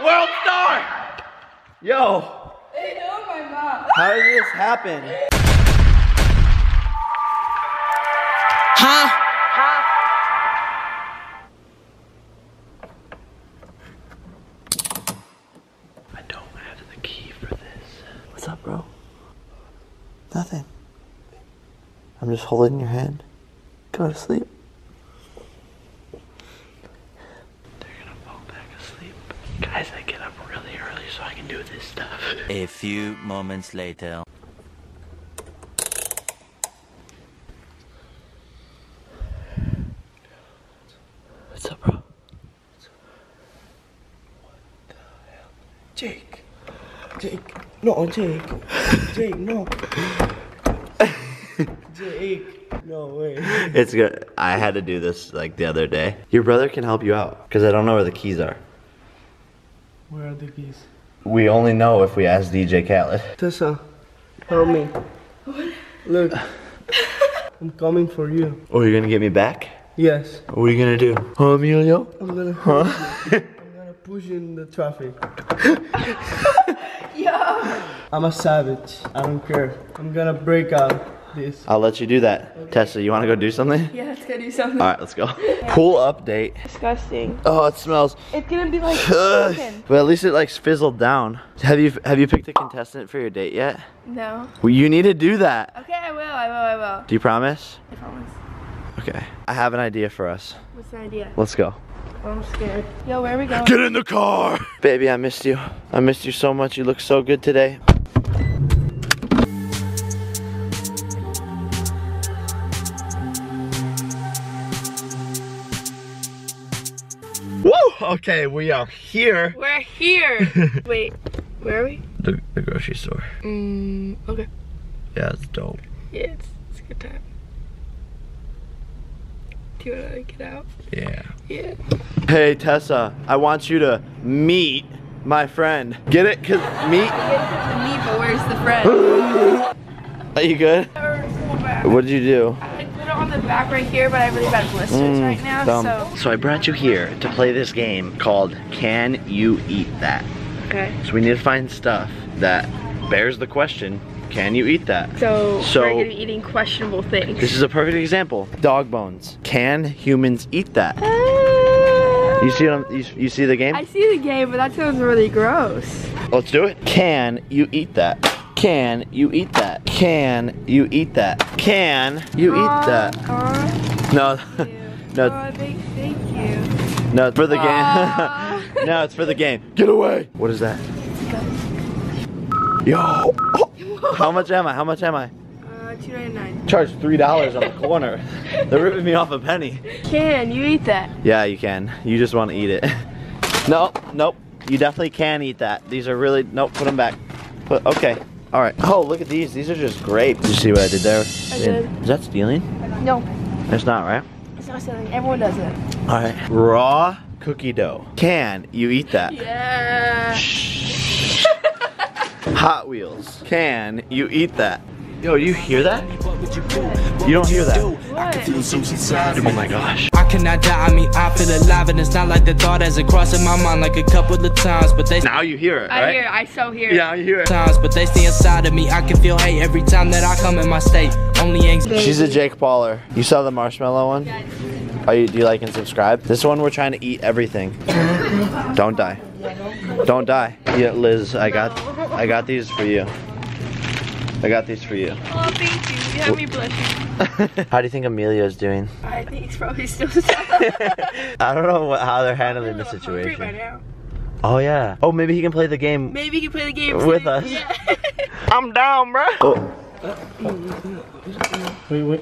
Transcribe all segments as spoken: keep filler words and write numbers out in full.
world star! Yo! Hey, oh my mom. How did this happen? Huh? Huh? I don't have the key for this. What's up, bro? Nothing. I'm just holding your hand. Go to sleep. They're gonna fall back asleep. Guys, I get up really early so I can do this stuff. A few moments later. What's up, bro? Jake. Jake. No, Jake. Jake, no. Jake. No way. It's good. I had to do this like the other day. Your brother can help you out because I don't know where the keys are. Where are the keys? We only know if we ask D J Khaled. Tessa, help me. What? Look. I'm coming for you. Oh, you're gonna get me back? Yes. What are you gonna do? Huh, Emilio? I'm gonna Huh? I'm gonna push you in the traffic. Yo. I'm a savage. I don't care. I'm gonna break out this. I'll let you do that. Okay. Tessa, you wanna go do something? Yeah, let's go do something. Alright, let's go. Pool update. Disgusting. Oh, it smells. It's gonna be like broken. But at least it like fizzled down. Have you have you picked a contestant for your date yet? No. Well, you need to do that. Okay, I will, I will, I will. Do you promise? I promise. Okay. I have an idea for us. What's the idea? Let's go. I'm scared. Yo, where are we going? Get in the car! Baby, I missed you. I missed you so much. You look so good today. Woo! Okay, we are here. We're here. Wait, where are we? The, the grocery store. Mm, okay. Yeah, it's dope. Yeah, it's, it's a good time. Do you wanna get out? Yeah. Yeah. Hey, Tessa, I want you to meet my friend. Get it? Cause meet. Me, but where's the friend? Are you good? What did you do? I put it on the back right here, but I have really bad blisters Mm, right now, dumb. so. So I brought you here to play this game called Can You Eat That? Okay. So we need to find stuff that bears the question, can you eat that? So, So- we're gonna be eating questionable things. This is a perfect example. Dog bones. Can humans eat that? Uh, You see what I'm, you, you see the game? I see the game, but that sounds really gross. Let's do it. Can you eat that? Can you eat that? Can you eat that? Can you eat that? Uh, No, thank you. no, Oh, thank, thank you. no, it's for the game. Aw. No, it's for the game. Get away. What is that? Yo. Oh. How much am I? How much am I? Uh, two ninety-nine. Charge three dollars on the corner. They're ripping me off a penny. Can you eat that? Yeah, you can. You just want to eat it. No, nope. You definitely can eat that. These are really, nope, put them back. Put, okay. All right. Oh, look at these. These are just grapes. Did you see what I did there? I did. Is that stealing? No, It's not, right? it's not something. Everyone does it. All right. Raw cookie dough. Can you eat that? Yeah. Hot Wheels. Can you eat that? Yo, do you hear that? You don't hear that? What? Oh my gosh. I cannot die, I mean I feel alive, and it's not like the thought hasn't crossed in my mind like a couple of times, but they Now you hear it, I right? hear it. I so hear it. Yeah, you hear it. times, but they stay inside of me. I can feel hate every time that I come in my state. Only anxiety. She's a Jake Pauler. You saw the marshmallow one? Are you, do you like and subscribe? This one we're trying to eat everything. Don't die. Don't die. Yeah, Liz, I got I got these for you. I got these for you. Oh, thank you. You have me blushing. How do you think Amelia's doing? I think he's probably still stuck. I don't know what, how they're handling the Right situation. now. Oh yeah. Oh, maybe he can play the game Maybe you can play the game with too. us. Yeah. I'm down, bro. Oh. Wait, wait.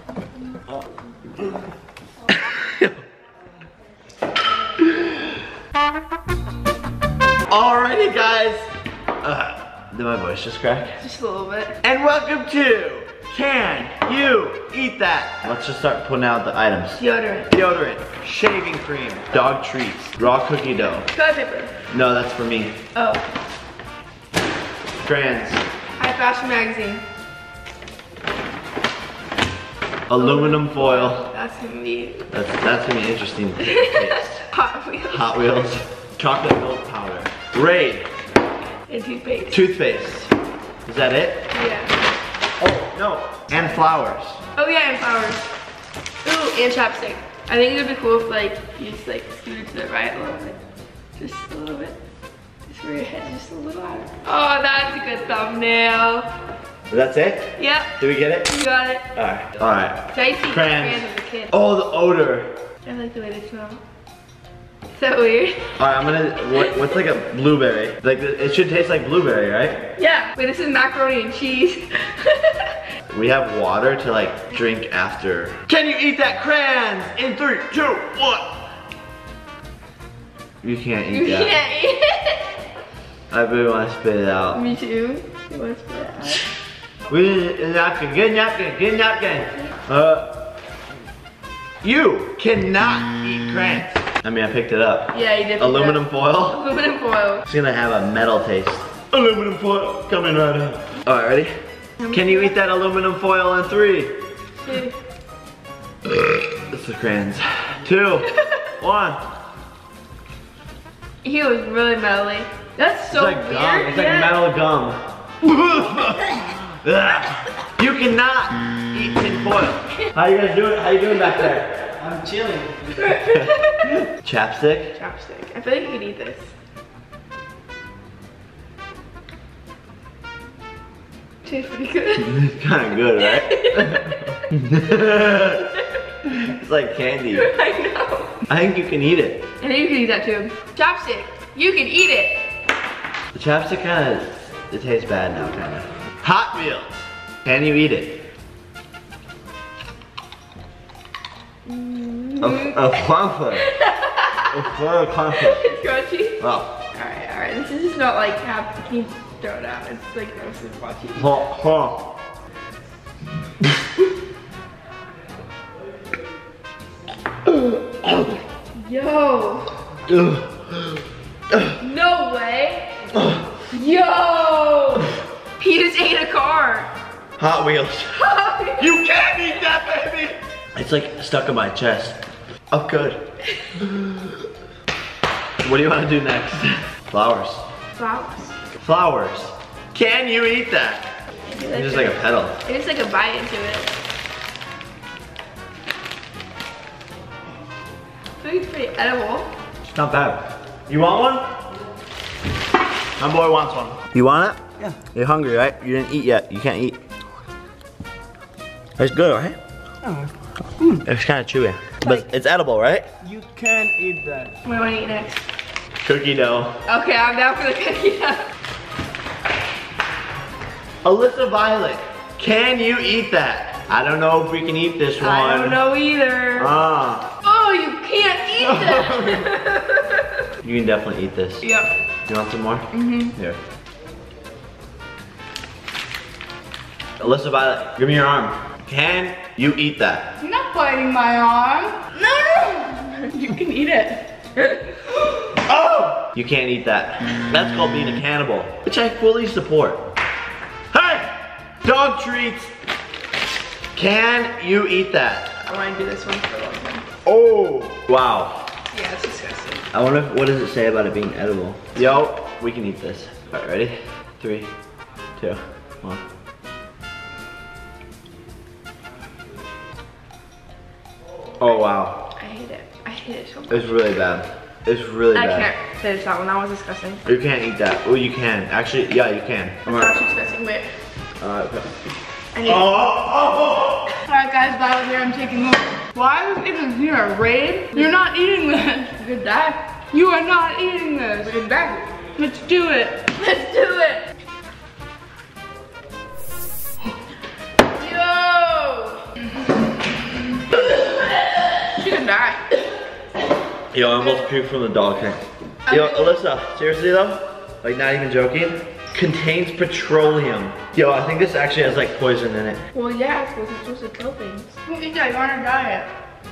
Alrighty, guys. Uh, did my voice just crack? Just a little bit. And welcome to Can You Eat That? Let's just start putting out the items. Deodorant. Deodorant, shaving cream, dog treats, raw cookie dough. Toilet paper. No, that's for me. Oh. Trans, High Fashion Magazine. aluminum foil. That's gonna be That's, that's gonna be interesting taste. Hot Wheels. Hot Wheels, chocolate milk powder. Raid. And toothpaste. Toothpaste. Is that it? Yeah. Oh, no. And flowers. Oh yeah, and flowers. Ooh, and chapstick. I think it would be cool if like you just like scooted to the right a little bit. Just a little bit. Just where your head's just a little higher. Oh, that's a good thumbnail. That's it? Yep. Did we get it? You got it. Alright. Alright. So I used to eat Crayons. crayons as a kid. Oh, the odor. I like the way they smell. Is that weird? Alright, I'm gonna, what, what's like a blueberry? Like, it should taste like blueberry, right? Yeah. Wait, this is macaroni and cheese. We have water to like drink after. Can you eat that crayons? In three, two, one. You can't eat You that. can't eat it. I really want to spit it out. Me too. You want to spit it out? We need a napkin, get a napkin, get a napkin. Uh, you cannot eat crayons. I mean, I picked it up. Yeah, you did. Aluminum foil. Aluminum foil. It's gonna have a metal taste. Aluminum foil coming right up. All right, ready? Can you eat that aluminum foil in three? Two. It's the crayons. Two, one. He was really metally. That's so It's like weird. gum. It's like yeah. metal gum. You cannot eat tin foil. How you guys doing? How you doing back there? I'm chilling. Chapstick? Chopstick. I feel like you could eat this. Tastes pretty good. It's kind of good, right? It's like candy. I know. I think you can eat it. I think you can eat that too. Chopstick. You can eat it. The chapstick kind of, it tastes bad now, kind of. Hot Wheels. Can you eat it? Mm-hmm. A, a cornflake. A full cornflake. It's crunchy. Oh. Alright, alright. This is just not like half the team throw it out. It's like gross to watch you. Huh, huh. Yo. No way. Yo. He just ate a car. Hot Wheels. You can't eat that, baby! It's like stuck in my chest. Oh, good. What do you want to do next? Flowers. Flowers. Flowers. Can you eat that? It's It's just like a petal. It's like a bite into it. I think it's pretty edible. It's not bad. You want one? My boy wants one. You want it? Yeah. You're hungry, right? You didn't eat yet. You can't eat. It's good, right? Oh. It's kind of chewy. But it's edible, right? You can eat that. What do I want to eat next? Cookie dough. Okay, I'm down for the cookie dough. Alyssa Violet, can you eat that? I don't know if we can eat this one. I don't know either. Ah. Oh, you can't eat that. You can definitely eat this. Yep. You want some more? Mm-hmm. Here. Alyssa Violet, give me your arm. Can you eat that? You're not biting my arm. No, no. You can eat it. Oh! You can't eat that. That's called being a cannibal, which I fully support. Hey! Dog treats! Can you eat that? I want to do this one for a long time. Oh! Wow. Yeah, it's disgusting. I wonder if, what does it say about it being edible? Yo, we can eat this. All right, ready? Three, two, one. Oh wow. I hate it. I hate it so much. It's really bad. It's really I bad. can't finish that one. That was disgusting. You can't eat that. Oh, you can. Actually, yeah, you can. That's actually disgusting. Wait. Alright, okay. I need Oh, oh, oh. Alright guys, that was here. I'm taking over. Why was even here a raid? You're not eating this. You could die. You are not eating this. You could die. Let's do it. Let's do it. Yo. She could die. Yo, I almost puked from the dog tank. Yo, Alyssa, seriously though? Like not even joking? Contains petroleum. Yo, I think this actually has like poison in it. Well, yeah, because it's supposed to kill things. Well, eat that. You're on a diet.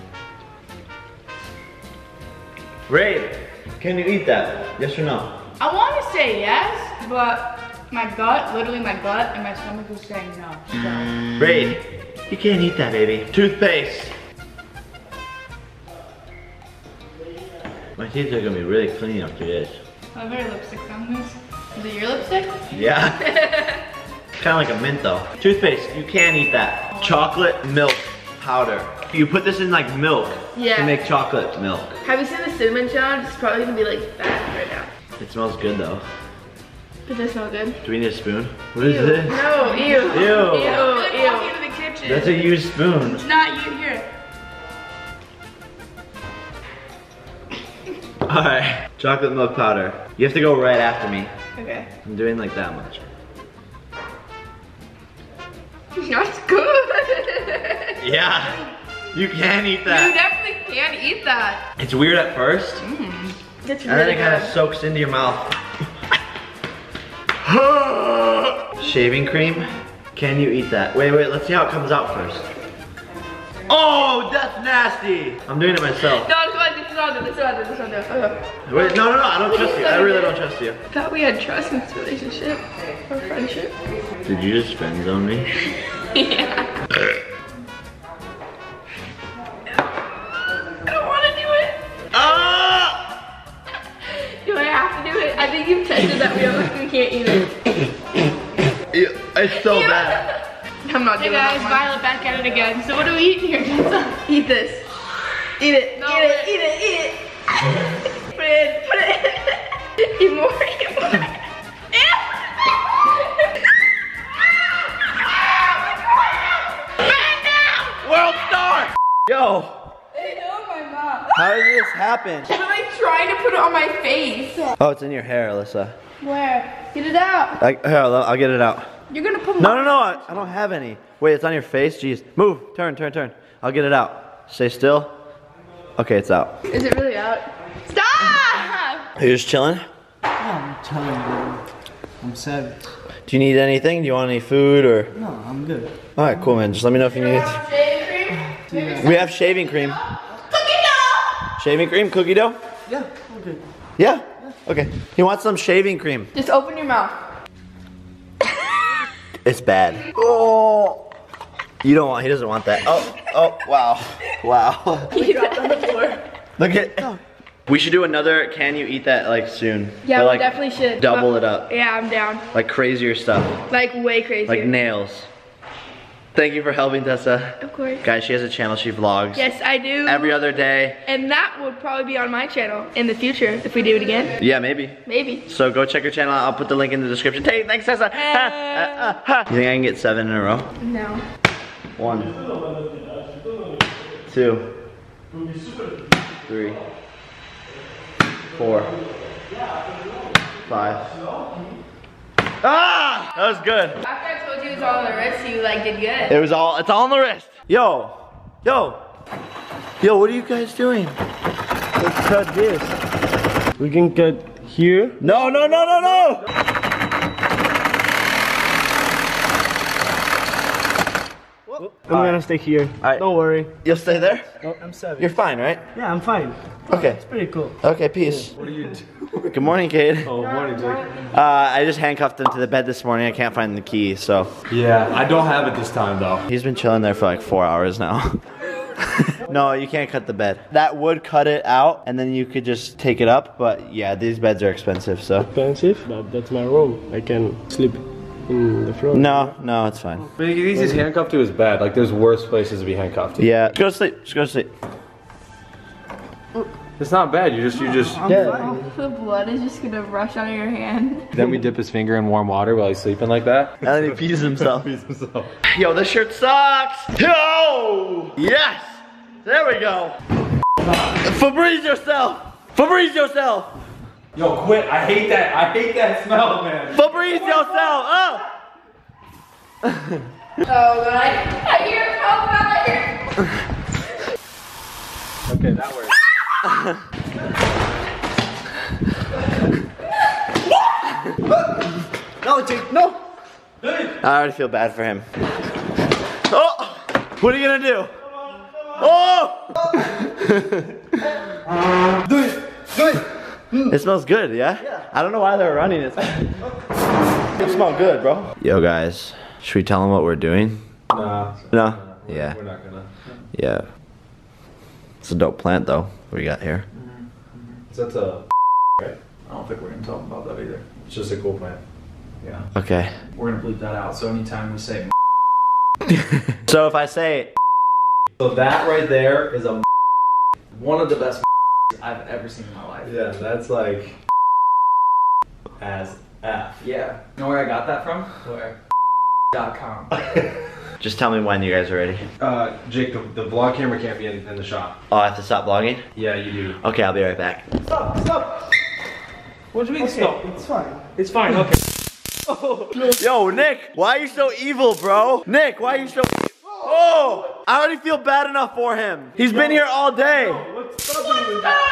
Raid, can you eat that? Yes or no? I want to say yes, but my gut, literally my gut and my stomach is saying no. So. Raid, you can't eat that, baby. Toothpaste. My teeth are gonna be really clean after this. I have our lipstick on this. Is it your lipstick? Yeah. Kind of like a mint though. Toothpaste, you can't eat that. Chocolate milk powder. You put this in like milk Yeah. to make chocolate milk. Have you seen the cinnamon challenge? It's probably gonna be like that right now. It smells good though. Does that smell good? Do we need a spoon? What is this? No, ew. Ew. Ew, Like ew. walking into the kitchen. That's a used spoon. It's not you here. Alright. Chocolate milk powder. You have to go right after me. Okay. I'm doing like that much. That's good. Yeah. You can eat You that. definitely can eat that. It's weird at first. It's And then really it kind of good. soaks into your mouth. Shaving cream? Can you eat that? Wait, wait, let's see how it comes out first. Oh, that's nasty! I'm doing it myself. No, come on, this is on there, this is on there, this is on there. Okay. Wait, no, no, no, I don't trust you. I really don't trust you. I thought we had trust in this relationship or friendship. Did you just friend zone me? Yeah. I don't want to do it. Ah! Do I have to do it? I think you've tested that we don't, we can't eat it. Ew, It's so bad. I'm not Hey doing guys, that Violet back at it again. So what do we eat here, Jensen? one. Eat this. Eat it. No, eat it. wait. Eat it. Eat it. Put it in. Put it in. Eat more. Eat more. World star! Yo, Oh my mom. how did this happen? I'm like trying to put it on my face. Oh, it's in your hair, Alyssa. Where? Get it out. Like, here, I'll, I'll get it out. You're gonna put No, no, no, I, I don't have any. Wait, it's on your face? Jeez. Move, turn, turn, turn. I'll get it out. Stay still. Okay, it's out. Is it really out? Stop! Are you just chilling? I'm telling you, I'm savage. Do you need anything? Do you want any food or? No, I'm good. All right, cool, man. Just let me know if you need it. Shaving cream? We have shaving cream. Cookie dough! Shaving cream, cookie dough? Yeah, I'm good. Yeah? Okay. He wants some shaving cream. Just open your mouth. It's bad. Oh. You don't want, he doesn't want that. Oh, oh, wow. Wow. He dropped on the floor. Look at, we should do another Can You Eat That like soon. Yeah, But, we like, definitely should. double But- it up. Yeah, I'm down. Like crazier stuff. Like way crazy. Like nails. Thank you for helping, Tessa. Of course. Guys, she has a channel, she vlogs. Yes, I do. Every other day. And that would probably be on my channel in the future if we do it again. Yeah, maybe. Maybe. So go check her channel out. I'll put the link in the description. Hey, thanks, Tessa. Ha, ha, ha, ha. You think I can get seven in a row? No. One. Two. Three. Four. Five. Ah! That was good. After I told you it was all on the wrist, you like did good. It was all, it's all on the wrist. Yo. Yo. Yo, what are you guys doing? Let's cut this. We can cut here. No, no, no, no, no! I'm gonna stay here. Alright. Don't worry. You'll stay there? No, I'm savage. You're fine, right? Yeah, I'm fine. Okay. It's pretty cool. Okay, peace. What are you doing? Good morning, Cade. Oh, morning, Jake. Uh, I just handcuffed him to the bed this morning. I can't find the key, so. Yeah, I don't have it this time though. He's been chilling there for like four hours now. No, you can't cut the bed. That would cut it out, and then you could just take it up, but yeah, these beds are expensive, so. Expensive, but that's my room. I can sleep in the floor. No, no, it's fine. But he's just handcuffed to his bed. Like there's worse places to be handcuffed to. Yeah, go to sleep, just go to sleep. It's not bad. You just, you just. Yeah. The blood is just gonna rush out of your hand. Then we dip his finger in warm water while he's sleeping like that. And then he pees himself. Pees himself. Yo, this shirt sucks! Yo! Yes! There we go! Febreze yourself! Febreze yourself! Yo, quit! I hate that. I hate that smell, man. Febreze yourself! Oh! Oh god. I hear it come out here. Okay, that works. No, Jake, no! I already feel bad for him. Oh! What are you gonna do? Oh! Do it! Do it! It smells good, yeah? Yeah. I don't know why they're running it. It smells good, bro. Yo, guys, should we tell them what we're doing? Nah. No? Yeah. We're not gonna. Yeah. It's a dope plant, though, we got here. That's a right? I don't think we're gonna talk about that either. It's just a cool plant. Yeah. Okay. We're gonna bleep that out. So anytime we say So if I say so that right there is a one of the best I've ever seen in my life. Yeah, that's like as F. Yeah. You know where I got that from? Where? Dot com. just tell me when you guys are ready. Uh, Jake, the, the vlog camera can't be in, in the shop. Oh, I have to stop vlogging? Yeah, you do. Okay, I'll be right back. Stop, stop. What do you mean Okay, stop? it's fine. It's fine, okay. Yo, Nick, why are you so evil, bro? Nick, why are you so Oh! I already feel bad enough for him. He's been here all day. What's stopping with that?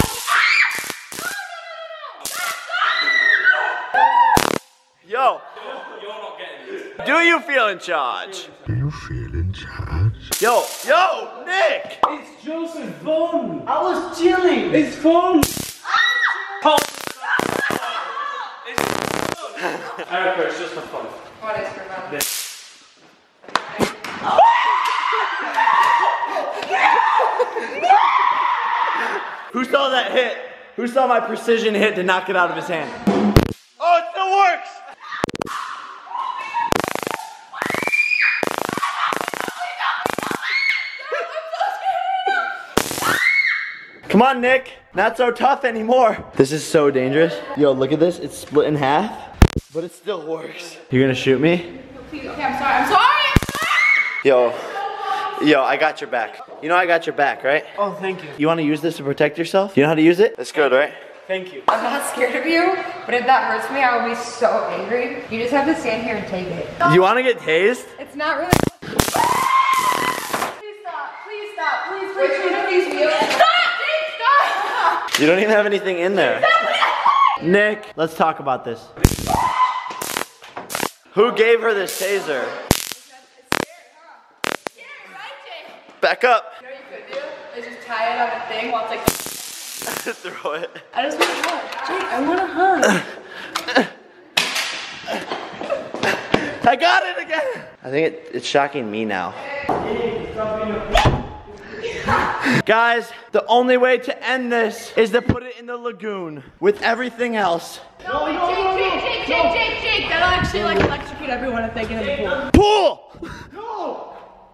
Yo. Do you feel in charge? Do you feel in charge? Yo, yo, Nick! It's Joseph's phone. I was chilling. It's phone. Alright, it's just for fun. What is for fun? Who saw that hit? Who saw my precision hit to knock it out of his hand? Oh, it still works! Come on, Nick. Not so tough anymore. This is so dangerous. Yo, look at this. It's split in half, but it still works. You're gonna shoot me? Please, okay, I'm sorry. I'm sorry. Yo, yo, I got your back. You know I got your back, right? Oh, thank you. You wanna use this to protect yourself? You know how to use it? That's good, right? Thank you. I'm not scared of you, but if that hurts me, I will be so angry. You just have to stand here and take it. You wanna get tased? It's not really. Please stop. Please stop. Please, please, please, please, please. Stop, Jake, stop. You don't even have anything in there. Nick, let's talk about this. Who gave her this taser? Back up. You know what you could do? Is just tie it on a thing while it's like. Throw it. I just want to hug. Jake, I want to hug. I got it again. I think it, it's shocking me now. Guys, the only way to end this is to put it in the lagoon with everything else. No, Jake, Jake, Jake, Jake, Jake, Jake. That'll actually like electrocute everyone if they get in the pool. Pool! No!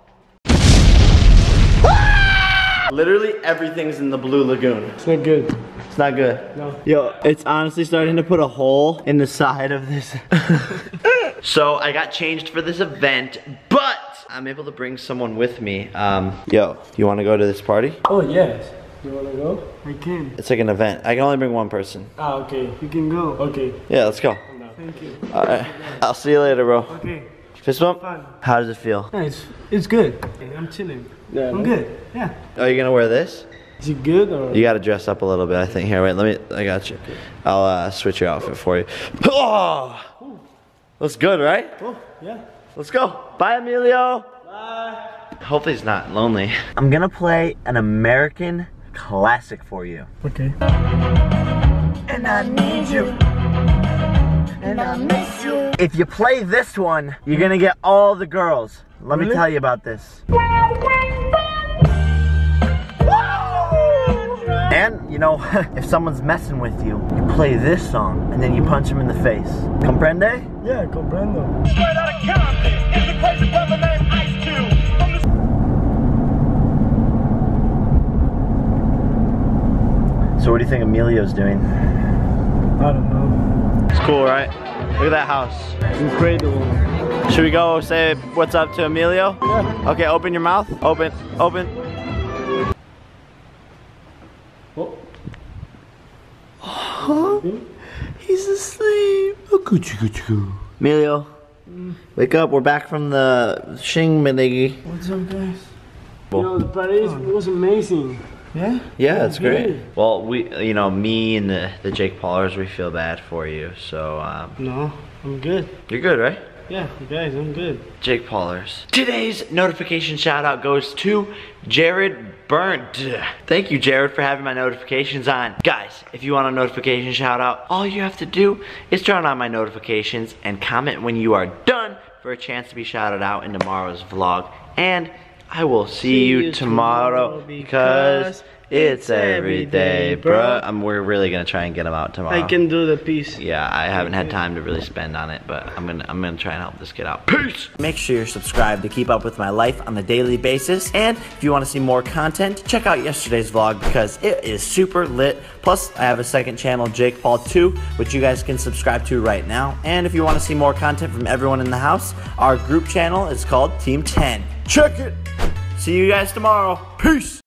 Literally everything's in the blue lagoon. It's not good. It's not good. No. Yo, it's honestly starting to put a hole in the side of this. So I got changed for this event, but I'm able to bring someone with me. Um, yo, you wanna go to this party? Oh, yes. You wanna go? I can. It's like an event. I can only bring one person. Ah, okay. You can go. Okay. Yeah, let's go. Thank you. All right, I'll see you later, bro. Okay. Fist bump? Fun. How does it feel? Yeah, it's, it's good. I'm chilling. Yeah, I'm good. Yeah. Are you gonna wear this? Is it good or? You gotta dress up a little bit, I think. Here, wait, let me, I got you. I'll uh, switch your outfit for you. Oh! Looks good, right? Oh, yeah. Let's go. Bye, Emilio. Bye. Hopefully he's not lonely. I'm gonna play an American classic for you. Okay. And I need you. And I miss you. If you play this one, you're gonna get all the girls. Let Really? me tell you about this. And, you know, if someone's messing with you, you play this song, and then you punch them in the face. Comprende? Yeah, comprendo. So what do you think Emilio's doing? I don't know. It's cool, right? Look at that house. Incredible. Should we go say what's up to Emilio? Yeah. Okay, open your mouth. Open, open. Oh. Huh? He's asleep. Emilio, wake up. We're back from the Shingmanigi. What's up, guys? You know, the parade was amazing. Yeah? Yeah, it's great. Really? Well, we, you know, me and the, the Jake Paulers, we feel bad for you. So, um, No, I'm good. you're good, right? Yeah, guys, I'm good. Jake Paulers. Today's notification shout out goes to Jared Burnt. Thank you, Jared, for having my notifications on. Guys, if you want a notification shout out, all you have to do is turn on my notifications and comment when you are done for a chance to be shouted out in tomorrow's vlog. And I will see, see you, you tomorrow, tomorrow because It's every day, bro. I'm, we're really gonna try and get them out tomorrow. I can do the piece. Yeah, I haven't had time to really spend on it, but I'm gonna I'm gonna try and help this kid out. Peace! Make sure you're subscribed to keep up with my life on a daily basis. And if you want to see more content, check out yesterday's vlog because it is super lit. Plus, I have a second channel, Jake Paul two, which you guys can subscribe to right now. And if you want to see more content from everyone in the house, our group channel is called Team ten. Check it! See you guys tomorrow. Peace!